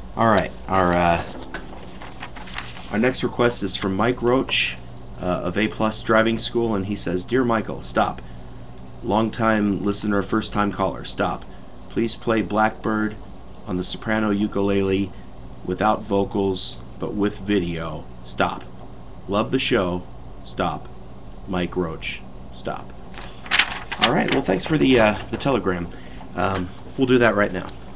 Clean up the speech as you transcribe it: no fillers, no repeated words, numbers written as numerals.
All right, our next request is from Mike Roach of A Plus Driving School, and he says, "Dear Michael, stop. Long time listener, first time caller, stop. Please play Blackbird on the soprano ukulele without vocals but with video. Stop. Love the show. Stop. Mike Roach. Stop." All right. Well, thanks for the telegram. We'll do that right now.